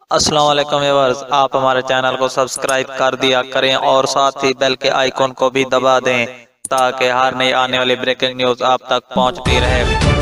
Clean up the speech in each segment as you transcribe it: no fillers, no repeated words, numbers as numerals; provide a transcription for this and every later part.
अस्सलाम वालेकुम व्यूअर्स, आप हमारे चैनल को सब्सक्राइब कर दिया करें और साथ ही बेल के आइकॉन को भी दबा दें ताकि हर नई आने वाली ब्रेकिंग न्यूज़ आप तक पहुंचती रहे।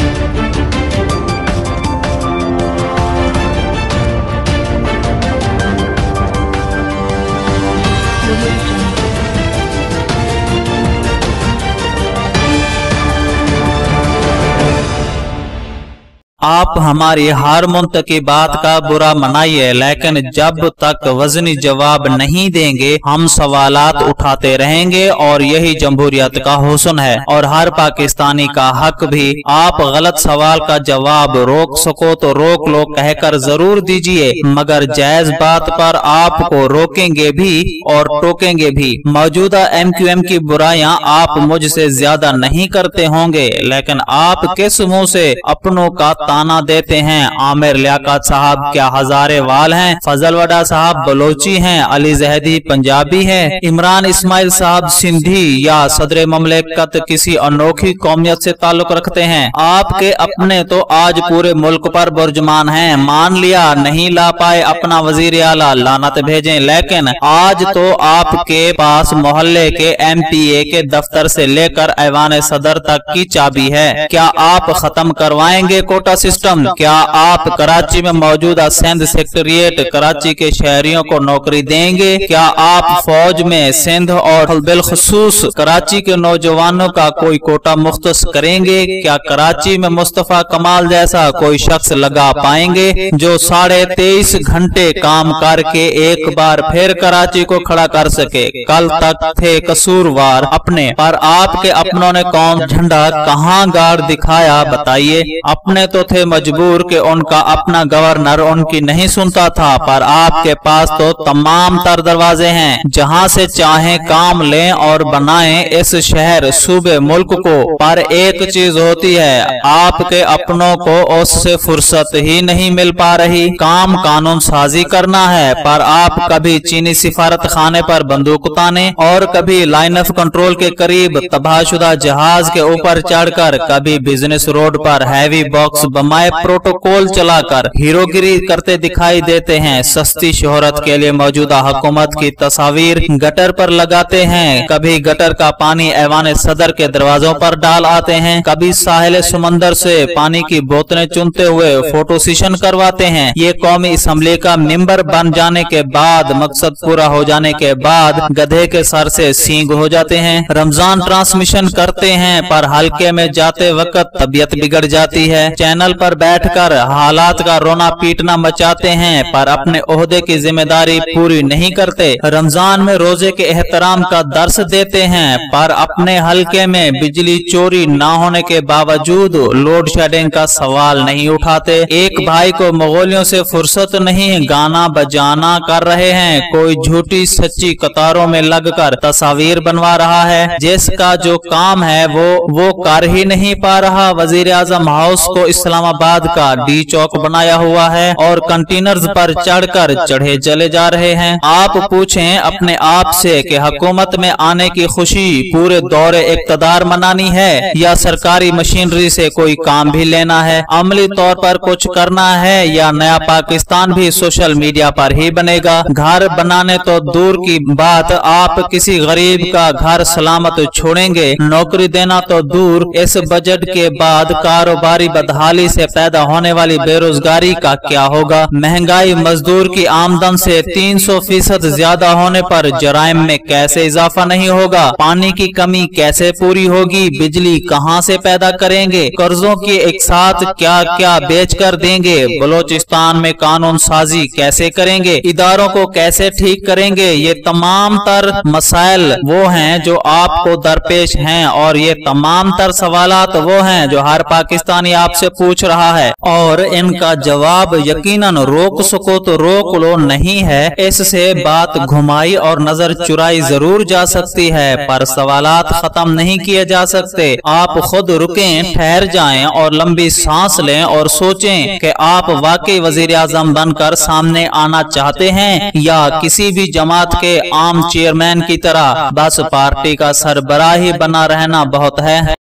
आप हमारी हर मुंतकिबात का बुरा मनाइए, लेकिन जब तक वजनी जवाब नहीं देंगे हम सवालात उठाते रहेंगे और यही जमहूरियत का हुस्न है और हर पाकिस्तानी का हक भी। आप गलत सवाल का जवाब रोक सको तो रोक लो कहकर जरूर दीजिए, मगर जायज बात पर आपको रोकेंगे भी और टोकेंगे भी। मौजूदा MQM की बुराइयां आप मुझसे ज्यादा नहीं करते होंगे, लेकिन आप किस मुंह से अपनों का ताना देते हैं। आमिर लियाकत साहब क्या हजारे वाल हैं, फजल वडा साहब बलोची हैं, अली जहदी पंजाबी हैं, इमरान इस्माइल साहब सिंधी या सदर ममलिकत किसी अनोखी कौमियत से ताल्लुक रखते हैं। आपके अपने तो आज पूरे मुल्क पर बुर्जमान हैं। मान लिया नहीं ला पाए अपना वजीर आला, लानत भेजें, लेकिन आज तो आपके पास मोहल्ले के MPA के दफ्तर से लेकर ऐवान सदर तक की चाबी है। क्या आप खत्म करवाएंगे कोटा सिस्टम? क्या आप कराची में मौजूदा सिंध सेक्रेटेरिएट कराची के शहरियों को नौकरी देंगे? क्या आप फौज में सिंध और बिलखसूस कराची के नौजवानों का कोई कोटा मुख्तस करेंगे? क्या कराची में मुस्तफा कमाल जैसा कोई शख्स लगा पाएंगे जो 23.5 घंटे काम करके एक बार फिर कराची को खड़ा कर सके? कल तक थे कसूरवार अपने, पर आपके अपनों ने कौन झंडा कहां गाड़ दिखाया बताइए? अपने तो थे मजबूर कि उनका अपना गवर्नर उनकी नहीं सुनता था, पर आपके पास तो तमाम तर दरवाजे हैं, जहां से चाहें काम लें और बनाएं इस शहर सूबे मुल्क को। पर एक चीज होती है, आपके अपनों को उससे फुर्सत ही नहीं मिल पा रही। काम कानून साजी करना है, पर आप कभी चीनी सिफारत खाने पर बंदूक ताने और कभी लाइन ऑफ कंट्रोल के करीब तबाहशुदा जहाज के ऊपर चढ़कर, कभी बिजनेस रोड पर हैवी बॉक्स बमाए प्रोटोकॉल चलाकर हीरोगिरी करते दिखाई देते हैं। सस्ती शोहरत के लिए मौजूदा हुकूमत की तस्वीर गटर पर लगाते हैं, कभी गटर का पानी ऐवान सदर के दरवाजों पर डाल आते हैं, कभी साहिल समंदर से पानी की बोतलें चुनते हुए फोटो सेशन करवाते हैं। ये कौमी असम्बली का मेंबर बन जाने के बाद, मकसद पूरा हो जाने के बाद गधे के सर से सींग हो जाते हैं। रमजान ट्रांसमिशन करते हैं, पर हल्के में जाते वक्त तबीयत बिगड़ जाती है। चैनल पर बैठकर हालात का रोना पीटना मचाते हैं, पर अपने ओहदे की जिम्मेदारी पूरी नहीं करते। रमजान में रोजे के एहतराम का दर्स देते हैं, पर अपने हलके में बिजली चोरी न होने के बावजूद लोड शेडिंग का सवाल नहीं उठाते। एक भाई को मंगोलियों से फुर्सत नहीं, गाना बजाना कर रहे हैं, कोई झूठी सच्ची कतारों में लगकर तस्वीर बनवा रहा है। जिसका जो काम है वो कर ही नहीं पा रहा। वजीर आजम हाउस को इस्लामाबाद का डी चौक बनाया हुआ है और कंटेनर्स पर चढ़कर चढ़े चले जा रहे हैं। आप पूछें अपने आप से कि हुकूमत में आने की खुशी पूरे दौरे इक़्तिदार मनानी है या सरकारी मशीनरी से कोई काम भी लेना है, अमली तौर पर कुछ करना है, या नया पाकिस्तान भी सोशल मीडिया पर ही बनेगा? घर बनाने तो दूर की बात, आप किसी गरीब का घर सलामत छोड़ेंगे? नौकरी देना तो दूर, इस बजट के बाद कारोबारी बदहाली से पैदा होने वाली बेरोजगारी का क्या होगा? महंगाई मजदूर की आमदन से 300% ज्यादा होने पर जराइम में कैसे इजाफा नहीं होगा? पानी की कमी कैसे पूरी होगी? बिजली कहां से पैदा करेंगे? कर्जों की एक साथ क्या क्या बेच कर देंगे? बलोचिस्तान में कानून साजी कैसे करेंगे? इदारों को कैसे ठीक करेंगे? ये तमाम तर मसाइल वो हैं जो आपको दरपेश हैं, और ये तमाम तर सवालात वो हैं जो हर पाकिस्तानी आपसे पूछ रहा है, और इनका जवाब यकीनन रोक सको तो रोक लो नहीं है। इससे बात घुमाई और नजर चुराई जरूर जा सकती है, पर सवालात खत्म नहीं किए जा सकते। आप खुद रुकें, ठहर जाएं और लंबी सांस लें और सोचें कि आप वाकई वजीर आजम बनकर सामने आना चाहते हैं या किसी भी जमात के आम चेयरमैन की तरह बस पार्टी का सरबराह ही बना रहना बहुत है।